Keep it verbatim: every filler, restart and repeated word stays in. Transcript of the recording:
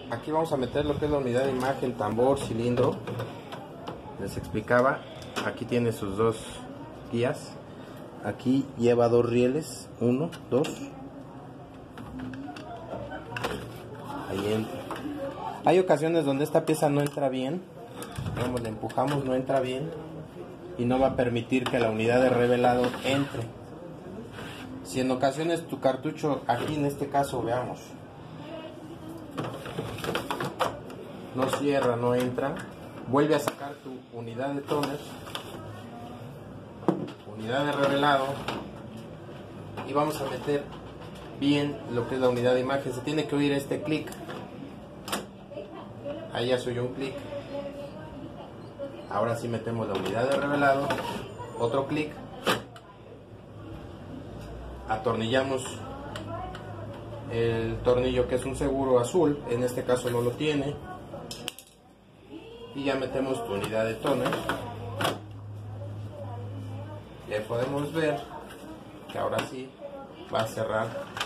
Aquí vamos a meter lo que es la unidad de imagen, tambor, cilindro. Les explicaba, aquí tiene sus dos guías. Aquí lleva dos rieles, uno, dos. Ahí entra. Hay ocasiones donde esta pieza no entra bien. Digamos, le empujamos, no entra bien. Y no va a permitir que la unidad de revelado entre. Si en ocasiones tu cartucho, aquí en este caso, veamos, no cierra, no entra, vuelve a sacar tu unidad de toner, unidad de revelado, y vamos a meter bien lo que es la unidad de imagen. Se tiene que oír este clic. Ahí ya se oyó un clic. Ahora sí metemos la unidad de revelado, otro clic, atornillamos el tornillo que es un seguro azul, en este caso no lo tiene, y ya metemos tu unidad de toner. Y ahí podemos ver que ahora sí va a cerrar